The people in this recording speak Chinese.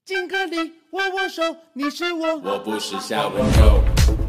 敬个礼，握握手，你是我， 我不是夏文州。